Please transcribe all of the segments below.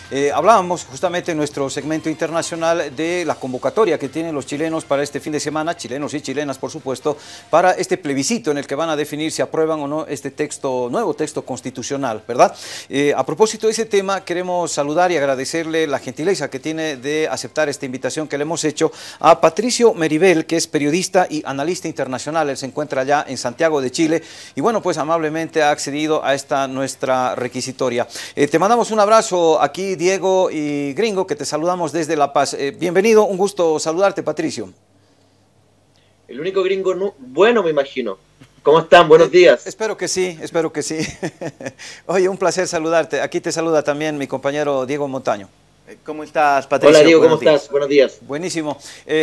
Hablábamos justamente en nuestro segmento internacional de la convocatoria que tienen los chilenos para este fin de semana, chilenos y chilenas por supuesto, para este plebiscito en el que van a definir si aprueban o no este texto, nuevo texto constitucional, ¿verdad? A propósito de ese tema, queremos saludar y agradecerle la gentileza que tiene de aceptar esta invitación que le hemos hecho a Patricio Meribel, que es periodista y analista internacional. Él se encuentra allá en Santiago de Chile y bueno, pues amablemente ha accedido a esta nuestra requisitoria. Te mandamos un abrazo aquí, Diego y Gringo, que te saludamos desde La Paz. Bienvenido, un gusto saludarte, Patricio. El único gringo bueno, me imagino. ¿Cómo están? Buenos días. Espero que sí, espero que sí. Oye, un placer saludarte. Aquí te saluda también mi compañero Diego Montaño. ¿Cómo estás, Patricio? Hola, Diego, ¿cómo estás? Buenos días. Buenísimo.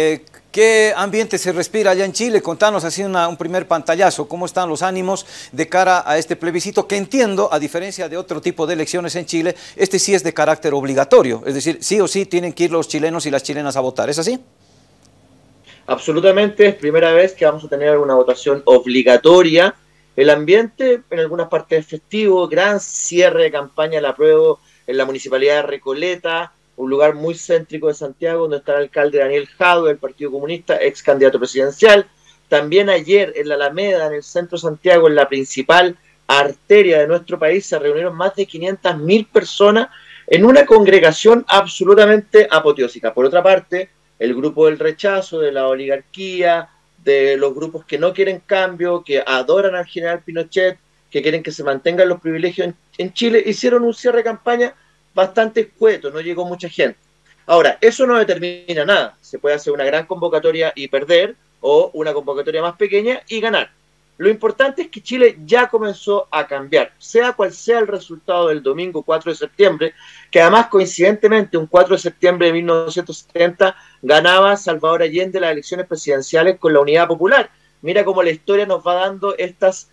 ¿Qué ambiente se respira allá en Chile? Contanos así un primer pantallazo. ¿Cómo están los ánimos de cara a este plebiscito? Que entiendo, a diferencia de otro tipo de elecciones en Chile, este sí es de carácter obligatorio. Es decir, sí o sí tienen que ir los chilenos y las chilenas a votar. ¿Es así? Absolutamente, es primera vez que vamos a tener una votación obligatoria. El ambiente en algunas partes es festivo, gran cierre de campaña, la apruebo en la municipalidad de Recoleta, un lugar muy céntrico de Santiago, donde está el alcalde Daniel Jadue del Partido Comunista, ex candidato presidencial. También ayer en la Alameda, en el centro de Santiago, en la principal arteria de nuestro país, se reunieron más de 500.000 personas en una congregación absolutamente apoteósica. Por otra parte, el grupo del rechazo, de la oligarquía, de los grupos que no quieren cambio, que adoran al general Pinochet, que quieren que se mantengan los privilegios en Chile, hicieron un cierre de campaña bastante escueto, no llegó mucha gente. Ahora, eso no determina nada. Se puede hacer una gran convocatoria y perder, o una convocatoria más pequeña y ganar. Lo importante es que Chile ya comenzó a cambiar, sea cual sea el resultado del domingo 4 de septiembre, que además coincidentemente un 4 de septiembre de 1970 ganaba Salvador Allende las elecciones presidenciales con la Unidad Popular. Mira cómo la historia nos va dando estos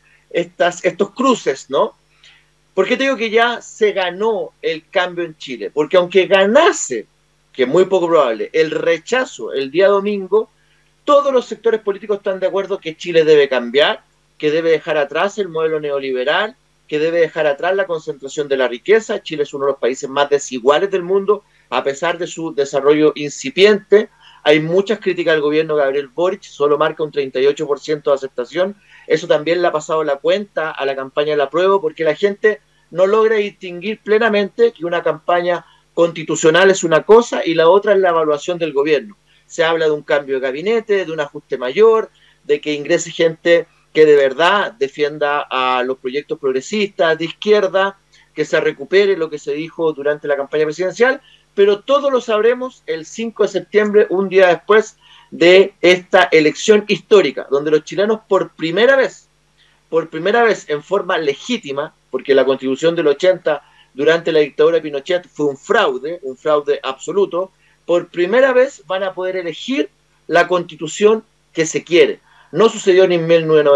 cruces, ¿no? ¿Por qué te digo que ya se ganó el cambio en Chile? Porque aunque ganase, que es muy poco probable, el rechazo el día domingo, todos los sectores políticos están de acuerdo que Chile debe cambiar, que debe dejar atrás el modelo neoliberal, que debe dejar atrás la concentración de la riqueza. Chile es uno de los países más desiguales del mundo, a pesar de su desarrollo incipiente. Hay muchas críticas al gobierno de Gabriel Boric, solo marca un 38% de aceptación. Eso también le ha pasado la cuenta a la campaña de la apruebo, porque la gente no logra distinguir plenamente que una campaña constitucional es una cosa y la otra es la evaluación del gobierno. Se habla de un cambio de gabinete, de un ajuste mayor, de que ingrese gente que de verdad defienda a los proyectos progresistas, de izquierda, que se recupere lo que se dijo durante la campaña presidencial, pero todo lo sabremos el 5 de septiembre, un día después de esta elección histórica, donde los chilenos por primera vez en forma legítima, porque la Constitución del 80 durante la dictadura de Pinochet fue un fraude absoluto, por primera vez van a poder elegir la Constitución que se quiere. No sucedió ni en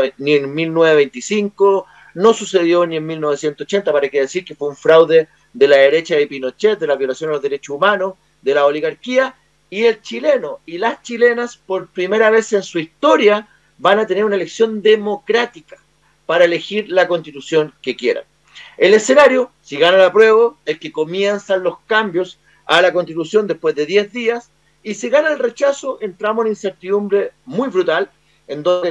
1925, no sucedió ni en 1980, para qué decir que fue un fraude de la derecha de Pinochet, de la violación a los derechos humanos, de la oligarquía, y el chileno y las chilenas por primera vez en su historia van a tener una elección democrática para elegir la Constitución que quieran. El escenario, si gana la apruebo, es que comienzan los cambios a la Constitución después de 10 días, y si gana el rechazo, entramos en incertidumbre muy brutal, en donde...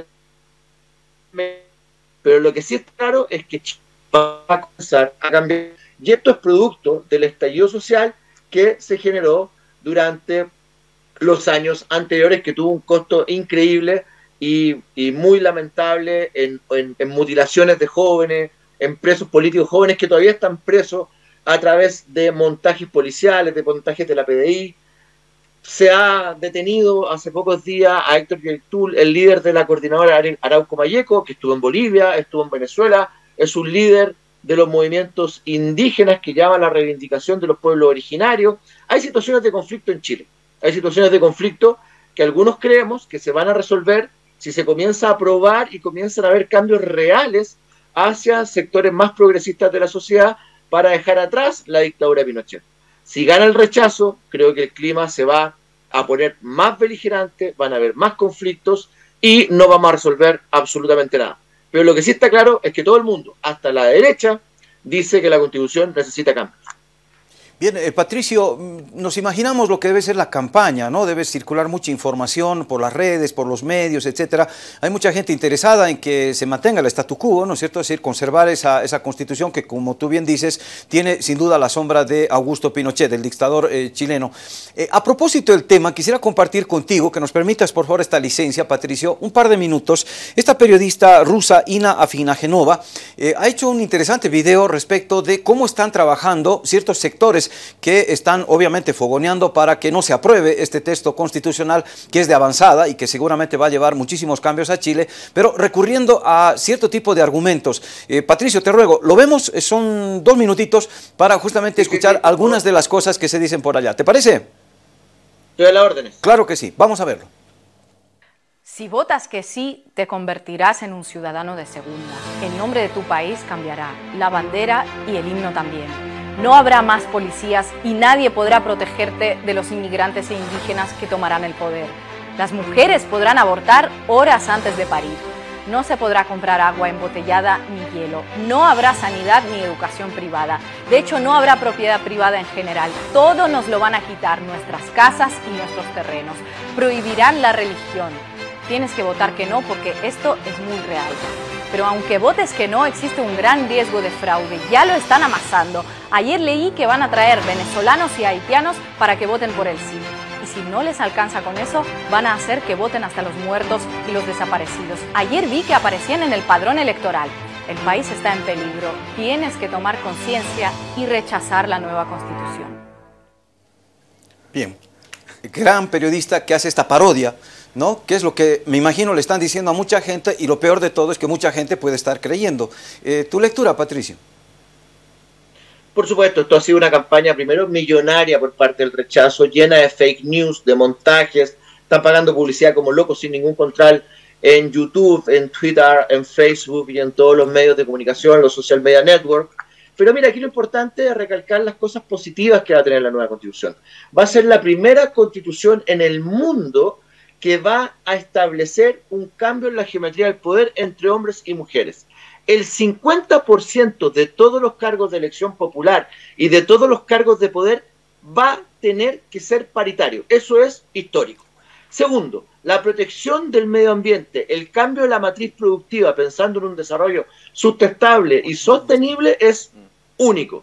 Pero lo que sí es claro es que Chile va a comenzar a cambiar, y esto es producto del estallido social que se generó durante los años anteriores, que tuvo un costo increíble y muy lamentable en mutilaciones de jóvenes, en presos políticos jóvenes que todavía están presos a través de montajes policiales, de montajes de la PDI. Se ha detenido hace pocos días a Héctor Yaitul, el líder de la coordinadora Arauco Mayeco, que estuvo en Bolivia, estuvo en Venezuela, es un líder de los movimientos indígenas que llaman a la reivindicación de los pueblos originarios. Hay situaciones de conflicto en Chile, hay situaciones de conflicto que algunos creemos que se van a resolver si se comienza a aprobar y comienzan a haber cambios reales hacia sectores más progresistas de la sociedad para dejar atrás la dictadura de Pinochet. Si gana el rechazo, creo que el clima se va a poner más beligerante, van a haber más conflictos y no vamos a resolver absolutamente nada. Pero lo que sí está claro es que todo el mundo, hasta la derecha, dice que la Constitución necesita cambios. Bien, Patricio, nos imaginamos lo que debe ser la campaña, ¿no? Debe circular mucha información por las redes, por los medios, etcétera. Hay mucha gente interesada en que se mantenga el statu quo, ¿no es cierto? Es decir, conservar esa constitución que, como tú bien dices, tiene sin duda la sombra de Augusto Pinochet, el dictador chileno. A propósito del tema, quisiera compartir contigo, que nos permitas, por favor, esta licencia, Patricio, un par de minutos. Esta periodista rusa, Ina Afinagenova, ha hecho un interesante video respecto de cómo están trabajando ciertos sectores que están obviamente fogoneando para que no se apruebe este texto constitucional que es de avanzada y que seguramente va a llevar muchísimos cambios a Chile, pero recurriendo a cierto tipo de argumentos. Patricio, te ruego, lo vemos, son 2 minutitos para justamente escuchar algunas de las cosas que se dicen por allá. ¿Te parece? Estoy a las órdenes. Claro que sí, vamos a verlo. Si votas que sí, te convertirás en un ciudadano de segunda. El nombre de tu país cambiará, la bandera y el himno también. No habrá más policías y nadie podrá protegerte de los inmigrantes e indígenas que tomarán el poder. Las mujeres podrán abortar horas antes de parir. No se podrá comprar agua embotellada ni hielo. No habrá sanidad ni educación privada. De hecho, no habrá propiedad privada en general. Todo nos lo van a quitar, nuestras casas y nuestros terrenos. Prohibirán la religión. Tienes que votar que no porque esto es muy real. Pero aunque votes que no, existe un gran riesgo de fraude. Ya lo están amasando. Ayer leí que van a traer venezolanos y haitianos para que voten por el sí. Y si no les alcanza con eso, van a hacer que voten hasta los muertos y los desaparecidos. Ayer vi que aparecían en el padrón electoral. El país está en peligro. Tienes que tomar conciencia y rechazar la nueva constitución. Bien, gran periodista que hace esta parodia, ¿no? Que es lo que me imagino le están diciendo a mucha gente, y lo peor de todo es que mucha gente puede estar creyendo. ¿Tu lectura, Patricio? Por supuesto, esto ha sido una campaña primero millonaria por parte del rechazo, llena de fake news, de montajes, están pagando publicidad como locos sin ningún control en YouTube, en Twitter, en Facebook y en todos los medios de comunicación, los social media network. Pero mira, aquí lo importante es recalcar las cosas positivas que va a tener la nueva constitución. Va a ser la primera constitución en el mundo que va a establecer un cambio en la geometría del poder entre hombres y mujeres. El 50% de todos los cargos de elección popular y de todos los cargos de poder va a tener que ser paritario. Eso es histórico. Segundo, la protección del medio ambiente, el cambio de la matriz productiva, pensando en un desarrollo sustentable y sostenible, es único.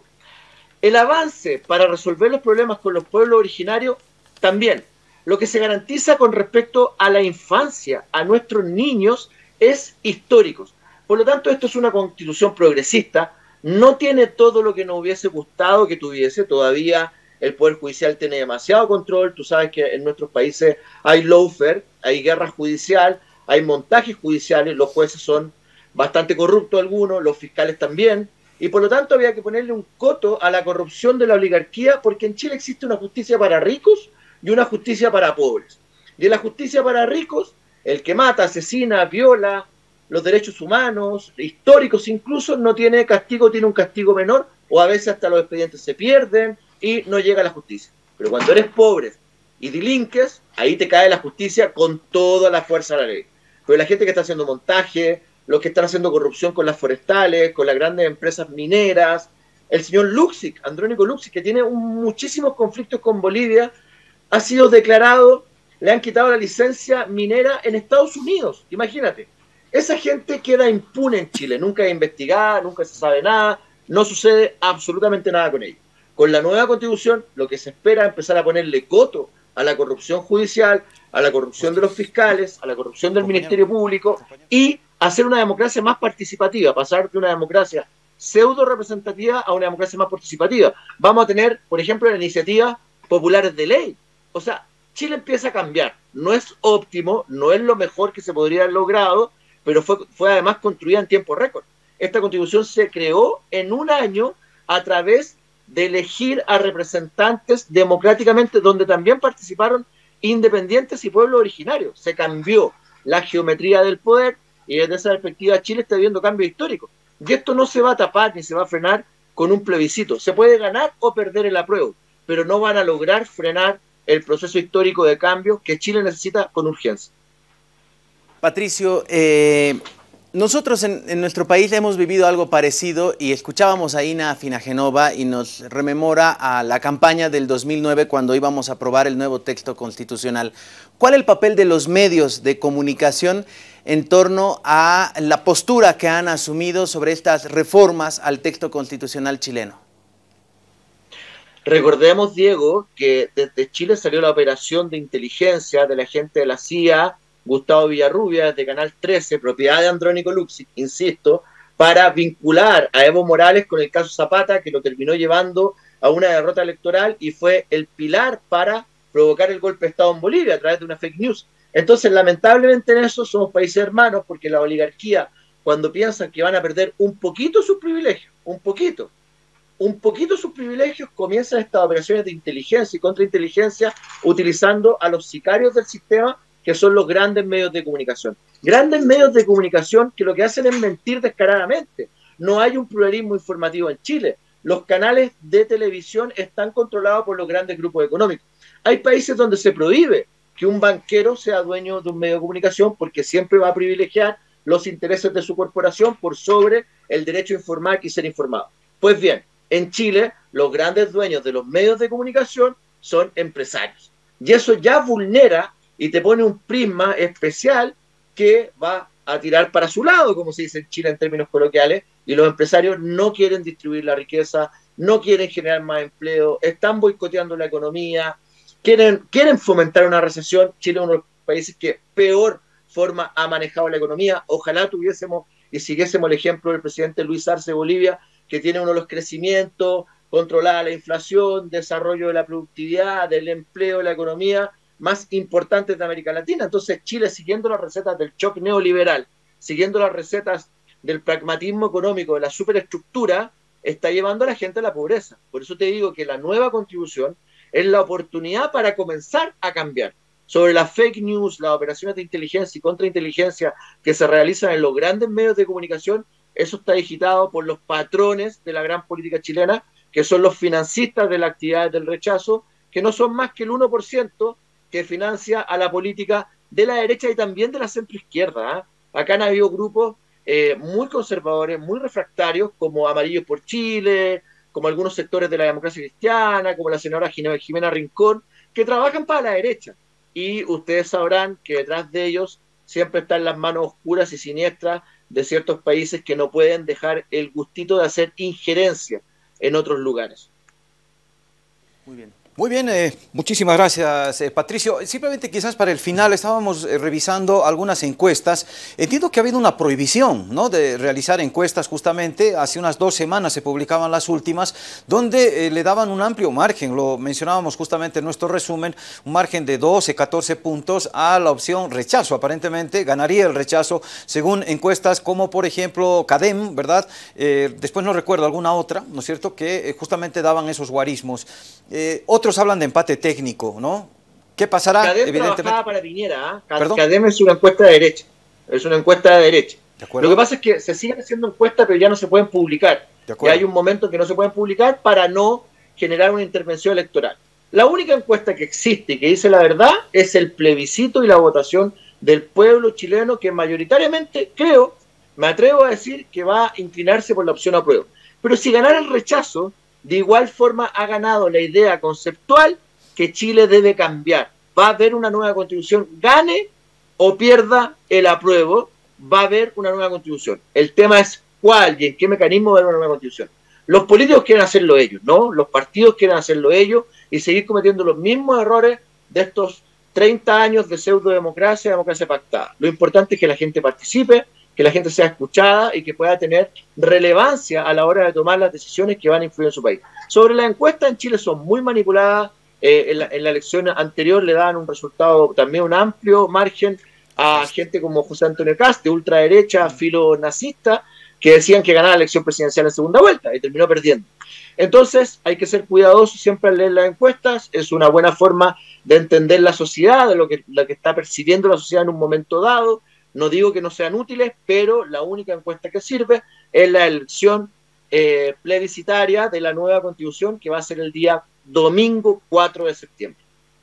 El avance para resolver los problemas con los pueblos originarios, también. Lo que se garantiza con respecto a la infancia, a nuestros niños, es histórico. Por lo tanto, esto es una constitución progresista, no tiene todo lo que nos hubiese gustado que tuviese. Todavía el Poder Judicial tiene demasiado control. Tú sabes que en nuestros países hay lawfare, hay guerra judicial, hay montajes judiciales, los jueces son bastante corruptos algunos, los fiscales también, y por lo tanto había que ponerle un coto a la corrupción de la oligarquía, porque en Chile existe una justicia para ricos y una justicia para pobres. Y en la justicia para ricos, el que mata, asesina, viola los derechos humanos, históricos incluso, no tiene castigo, tiene un castigo menor, o a veces hasta los expedientes se pierden y no llega a la justicia. Pero cuando eres pobre y delinques, ahí te cae la justicia con toda la fuerza de la ley. Pero la gente que está haciendo montaje, los que están haciendo corrupción con las forestales, con las grandes empresas mineras, el señor Luksic, Andrónico Luksic, que tiene muchísimos conflictos con Bolivia, ha sido declarado, le han quitado la licencia minera en Estados Unidos, imagínate. Esa gente queda impune en Chile, nunca es investigada, nunca se sabe nada, no sucede absolutamente nada con ellos. Con la nueva constitución, lo que se espera es empezar a ponerle coto a la corrupción judicial, a la corrupción de los fiscales, a la corrupción del Ministerio Público y hacer una democracia más participativa, pasar de una democracia pseudo representativa a una democracia más participativa. Vamos a tener, por ejemplo, la iniciativa populares de ley. O sea, Chile empieza a cambiar. No es óptimo, no es lo mejor que se podría haber logrado, pero fue además construida en tiempo récord. Esta constitución se creó en un año a través de elegir a representantes democráticamente, donde también participaron independientes y pueblos originarios. Se cambió la geometría del poder y desde esa perspectiva Chile está viviendo cambios históricos. Y esto no se va a tapar ni se va a frenar con un plebiscito. Se puede ganar o perder el apruebo, pero no van a lograr frenar el proceso histórico de cambio que Chile necesita con urgencia. Patricio, Nosotros en nuestro país hemos vivido algo parecido y escuchábamos a Ina Finagenova y nos rememora a la campaña del 2009 cuando íbamos a aprobar el nuevo texto constitucional. ¿Cuál es el papel de los medios de comunicación en torno a la postura que han asumido sobre estas reformas al texto constitucional chileno? Recordemos, Diego, que desde Chile salió la operación de inteligencia de la gente de la CIA, Gustavo Villarrubia, de Canal 13, propiedad de Andrónico Luxi, insisto, para vincular a Evo Morales con el caso Zapata, que lo terminó llevando a una derrota electoral y fue el pilar para provocar el golpe de Estado en Bolivia a través de una fake news. Entonces, lamentablemente en eso somos países hermanos, porque la oligarquía, cuando piensan que van a perder un poquito sus privilegios, un poquito sus privilegios, comienzan estas operaciones de inteligencia y contrainteligencia utilizando a los sicarios del sistema, que son los grandes medios de comunicación. Grandes medios de comunicación que lo que hacen es mentir descaradamente. No hay un pluralismo informativo en Chile. Los canales de televisión están controlados por los grandes grupos económicos. Hay países donde se prohíbe que un banquero sea dueño de un medio de comunicación porque siempre va a privilegiar los intereses de su corporación por sobre el derecho a informar y ser informado. Pues bien, en Chile los grandes dueños de los medios de comunicación son empresarios. Y eso ya vulnera y te pone un prisma especial que va a tirar para su lado, como se dice en Chile en términos coloquiales, y los empresarios no quieren distribuir la riqueza, no quieren generar más empleo, están boicoteando la economía, quieren fomentar una recesión. Chile es uno de los países que peor forma ha manejado la economía. Ojalá tuviésemos y siguiésemos el ejemplo del presidente Luis Arce de Bolivia, que tiene uno de los crecimientos, controlada la inflación, desarrollo de la productividad, del empleo, de la economía más importantes de América Latina. Entonces Chile, siguiendo las recetas del shock neoliberal, siguiendo las recetas del pragmatismo económico, de la superestructura, está llevando a la gente a la pobreza. Por eso te digo que la nueva constitución es la oportunidad para comenzar a cambiar. Sobre las fake news, las operaciones de inteligencia y contrainteligencia que se realizan en los grandes medios de comunicación, eso está digitado por los patrones de la gran política chilena, que son los financistas de las actividades del rechazo, que no son más que el 1% que financia a la política de la derecha y también de la centroizquierda. Acá han habido grupos muy conservadores, muy refractarios, como Amarillos por Chile, como algunos sectores de la democracia cristiana, como la senadora Jimena Rincón, que trabajan para la derecha. Y ustedes sabrán que detrás de ellos siempre están las manos oscuras y siniestras de ciertos países que no pueden dejar el gustito de hacer injerencia en otros lugares. Muy bien. Muy bien, muchísimas gracias, Patricio. Simplemente quizás para el final estábamos revisando algunas encuestas. Entiendo que ha habido una prohibición, ¿no?, de realizar encuestas justamente. Hace unas 2 semanas se publicaban las últimas, donde le daban un amplio margen, lo mencionábamos justamente en nuestro resumen, un margen de 12, 14 puntos a la opción rechazo. Aparentemente ganaría el rechazo según encuestas como por ejemplo CADEM, ¿verdad? Después no recuerdo alguna otra, ¿no es cierto?, que justamente daban esos guarismos. Otros hablan de empate técnico, ¿no? ¿Qué pasará? CADEM evidentemente trabajaba para Piñera, ¿eh? CADEM es una encuesta de derecha. Es una encuesta de derecha. Lo que pasa es que se siguen haciendo encuestas, pero ya no se pueden publicar. Y hay un momento en que no se pueden publicar para no generar una intervención electoral. La única encuesta que existe y que dice la verdad es el plebiscito y la votación del pueblo chileno, que mayoritariamente, creo, me atrevo a decir que va a inclinarse por la opción apruebo. Pero si ganara el rechazo, de igual forma ha ganado la idea conceptual que Chile debe cambiar. Va a haber una nueva constitución, gane o pierda el apruebo, va a haber una nueva constitución. El tema es cuál y en qué mecanismo va a haber una nueva constitución. Los políticos quieren hacerlo ellos, ¿no? Los partidos quieren hacerlo ellos y seguir cometiendo los mismos errores de estos 30 años de pseudo-democracia, democracia pactada. Lo importante es que la gente participe, que la gente sea escuchada y que pueda tener relevancia a la hora de tomar las decisiones que van a influir en su país. Sobre las encuestas en Chile son muy manipuladas. En la elección anterior le daban un resultado, también un amplio margen a gente como José Antonio Kast, de ultraderecha, filo nazista, que decían que ganaba la elección presidencial en segunda vuelta y terminó perdiendo. Entonces hay que ser cuidadosos siempre al leer las encuestas. Es una buena forma de entender la sociedad, de lo que está percibiendo la sociedad en un momento dado. No digo que no sean útiles, pero la única encuesta que sirve es la elección plebiscitaria de la nueva constitución, que va a ser el día domingo 4 de septiembre.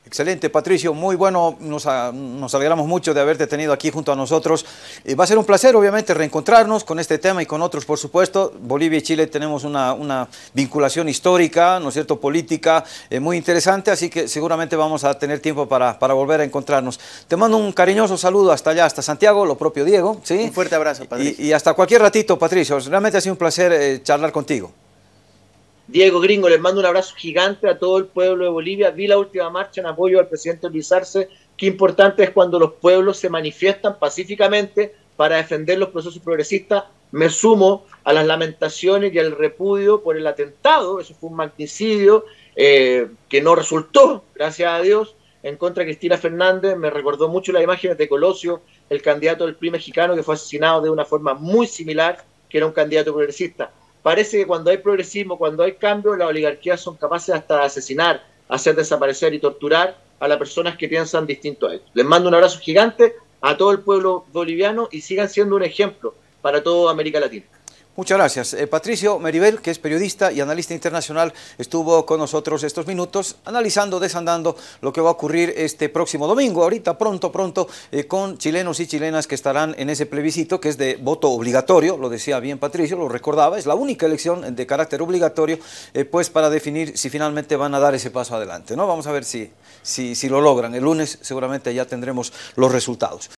Excelente, Patricio, muy bueno, nos alegramos mucho de haberte tenido aquí junto a nosotros. Va a ser un placer, obviamente, reencontrarnos con este tema y con otros, por supuesto. Bolivia y Chile tenemos una vinculación histórica, ¿no es cierto?, política, muy interesante, así que seguramente vamos a tener tiempo para volver a encontrarnos. Te mando un cariñoso saludo hasta allá, hasta Santiago, lo propio Diego, ¿sí? Un fuerte abrazo, Patricio. Y hasta cualquier ratito, Patricio, realmente ha sido un placer charlar contigo. Diego Gringo, les mando un abrazo gigante a todo el pueblo de Bolivia. Vi la última marcha en apoyo al presidente Luis Arce. Qué importante es cuando los pueblos se manifiestan pacíficamente para defender los procesos progresistas. Me sumo a las lamentaciones y al repudio por el atentado. Eso fue un magnicidio que no resultó, gracias a Dios, en contra de Cristina Fernández. Me recordó mucho las imágenes de Colosio, el candidato del PRI mexicano, que fue asesinado de una forma muy similar, que era un candidato progresista. Parece que cuando hay progresismo, cuando hay cambio, las oligarquías son capaces hasta de asesinar, hacer desaparecer y torturar a las personas que piensan distinto a ellos. Les mando un abrazo gigante a todo el pueblo boliviano y sigan siendo un ejemplo para toda América Latina. Muchas gracias. Patricio Meribel, que es periodista y analista internacional, estuvo con nosotros estos minutos analizando, desandando lo que va a ocurrir este próximo domingo, ahorita pronto, con chilenos y chilenas que estarán en ese plebiscito que es de voto obligatorio, lo decía bien Patricio, lo recordaba, es la única elección de carácter obligatorio, pues para definir si finalmente van a dar ese paso adelante, ¿no? Vamos a ver si lo logran. El lunes seguramente ya tendremos los resultados.